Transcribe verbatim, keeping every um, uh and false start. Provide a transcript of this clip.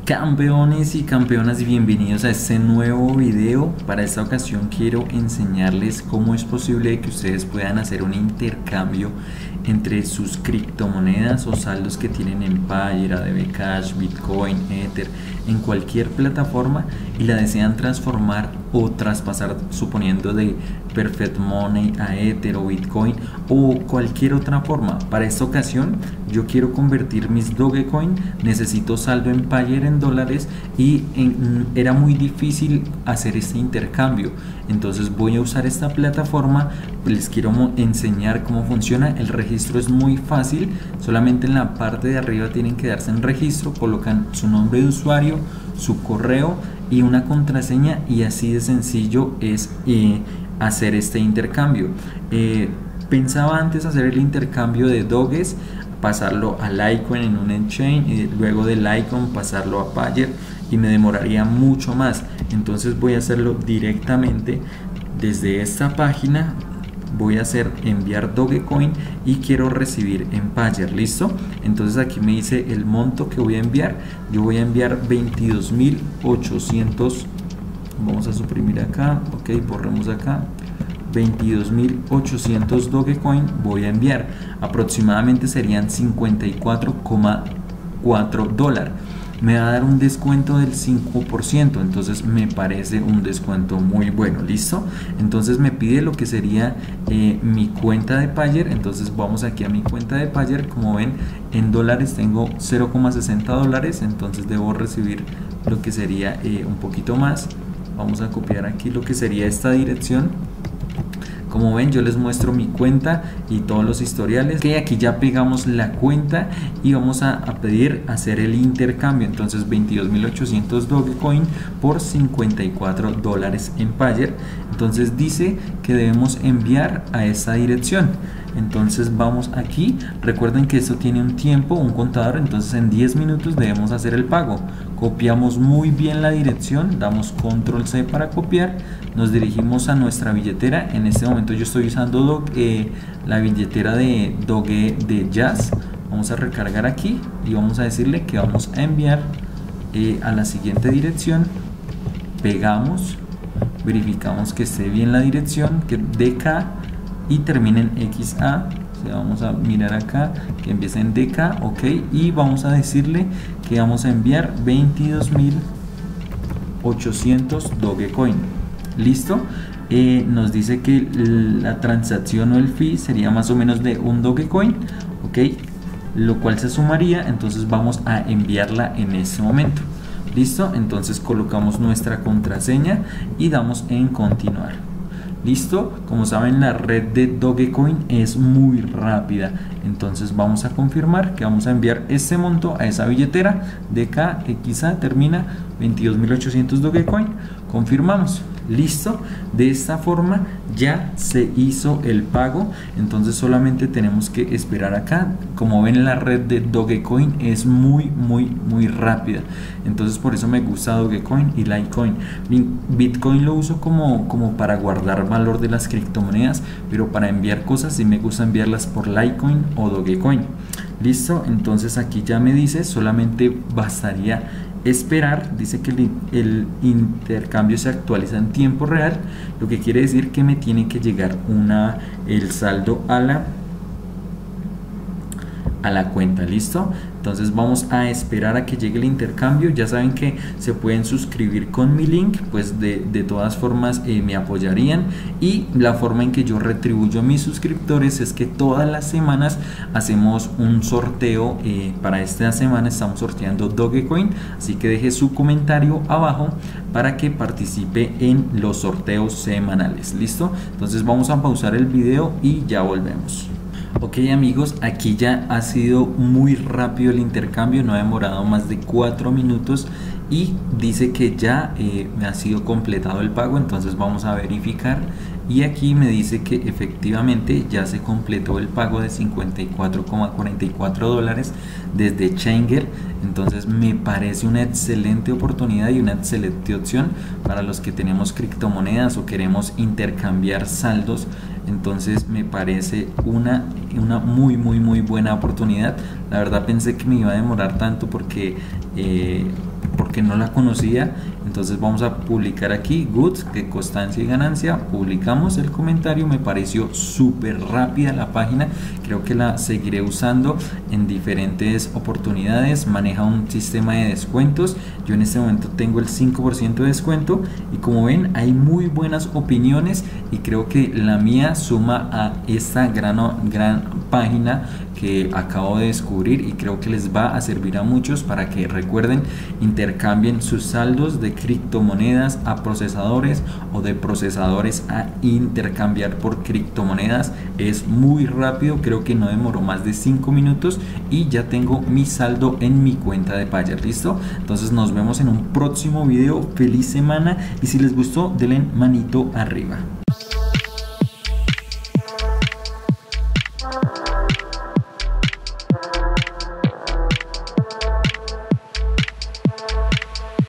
Campeones y campeonas, bienvenidos a este nuevo video. Para esta ocasión quiero enseñarles cómo es posible que ustedes puedan hacer un intercambio entre sus criptomonedas o saldos que tienen en Payeer, A D V Cash, Bitcoin, Ether, en cualquier plataforma y la desean transformar o traspasar, suponiendo de Perfect Money a Ether o Bitcoin o cualquier otra forma. Para esta ocasión yo quiero convertir mis Dogecoin, necesito saldo en Payeer en dólares y en, era muy difícil hacer este intercambio. Entonces voy a usar esta plataforma, les quiero enseñar cómo funciona. El registro es muy fácil, solamente en la parte de arriba tienen que darse en registro, colocan su nombre de usuario, su correo y una contraseña, y así de sencillo es eh, hacer este intercambio. Eh, pensaba antes hacer el intercambio de Doges, pasarlo a Litecoin en un exchange y luego de Litecoin pasarlo a Payeer, y me demoraría mucho más. Entonces voy a hacerlo directamente desde esta página. Voy a hacer enviar Dogecoin y quiero recibir en Payeer. ¿Listo? Entonces aquí me dice el monto que voy a enviar. Yo voy a enviar veintidós mil ochocientos. Vamos a suprimir acá. Ok, borremos acá. veintidós mil ochocientos Dogecoin voy a enviar. Aproximadamente serían cincuenta y cuatro coma cuatro dólares. Me va a dar un descuento del cinco por ciento, entonces me parece un descuento muy bueno. ¿Listo? Entonces me pide lo que sería eh, mi cuenta de Payeer. Entonces vamos aquí a mi cuenta de Payeer. Como ven, en dólares tengo cero coma sesenta dólares, entonces debo recibir lo que sería eh, un poquito más. Vamos a copiar aquí lo que sería esta dirección. Como ven, yo les muestro mi cuenta y todos los historiales. Que aquí ya pegamos la cuenta y vamos a, a pedir hacer el intercambio. Entonces veintidós mil ochocientos Dogecoin por cincuenta y cuatro dólares en Payeer. Entonces dice que debemos enviar a esta dirección. Entonces vamos aquí. Recuerden que esto tiene un tiempo, un contador. Entonces en diez minutos debemos hacer el pago. Copiamos muy bien la dirección, damos control C para copiar, nos dirigimos a nuestra billetera. En este momento yo estoy usando Doge, eh, la billetera de Doge de Jazz. Vamos a recargar aquí y vamos a decirle que vamos a enviar eh, a la siguiente dirección. Pegamos, verificamos que esté bien la dirección, que D K y termine en X A. O sea, vamos a mirar acá que empiece en D K, ok, y vamos a decirle que vamos a enviar veintidós mil ochocientos Dogecoin. Listo. Eh, nos dice que la transacción o el fee sería más o menos de un Dogecoin, ok, lo cual se sumaría. Entonces vamos a enviarla en este momento. Listo. Entonces colocamos nuestra contraseña y damos en continuar. Listo. Como saben, la red de Dogecoin es muy rápida, entonces vamos a confirmar que vamos a enviar este monto a esa billetera. D K X A termina veintidós mil ochocientos Dogecoin. Confirmamos. Listo. De esta forma ya se hizo el pago. Entonces solamente tenemos que esperar acá. Como ven, la red de Dogecoin es muy muy muy rápida, entonces por eso me gusta Dogecoin y Litecoin. Bitcoin lo uso como, como para guardar valor de las criptomonedas, pero para enviar cosas sí me gusta enviarlas por Litecoin o Dogecoin. Listo. Entonces aquí ya me dice, solamente bastaría esperar. Dice que el, el intercambio se actualiza en tiempo real, lo que quiere decir que me tiene que llegar una el saldo a la a la cuenta. Listo. Entonces vamos a esperar a que llegue el intercambio. Ya saben que se pueden suscribir con mi link, pues de, de todas formas eh, me apoyarían. Y la forma en que yo retribuyo a mis suscriptores es que todas las semanas hacemos un sorteo. Eh, para esta semana estamos sorteando Dogecoin, así que deje su comentario abajo para que participe en los sorteos semanales. Listo. Entonces vamos a pausar el video y ya volvemos. Ok amigos, aquí ya ha sido muy rápido el intercambio, no ha demorado más de cuatro minutos y dice que ya eh, me ha sido completado el pago. Entonces vamos a verificar y aquí me dice que efectivamente ya se completó el pago de cincuenta y cuatro coma cuarenta y cuatro dólares desde Changer. Entonces me parece una excelente oportunidad y una excelente opción para los que tenemos criptomonedas o queremos intercambiar saldos. Entonces me parece una, una muy muy muy buena oportunidad. La verdad pensé que me iba a demorar tanto porque eh, por porque no la conocía. Entonces vamos a publicar aquí Good, que constancia y ganancia. Publicamos el comentario, me pareció súper rápida la página, creo que la seguiré usando en diferentes oportunidades. Maneja un sistema de descuentos, yo en este momento tengo el cinco por ciento de descuento y como ven hay muy buenas opiniones y creo que la mía suma a esta gran, gran página que acabo de descubrir y creo que les va a servir a muchos para que recuerden, intercambien sus saldos de criptomonedas a procesadores o de procesadores a intercambiar por criptomonedas. Es muy rápido, creo que no demoró más de cinco minutos y ya tengo mi saldo en mi cuenta de Payer. ¿Listo? Entonces nos vemos en un próximo video. Feliz semana y si les gustó denle manito arriba.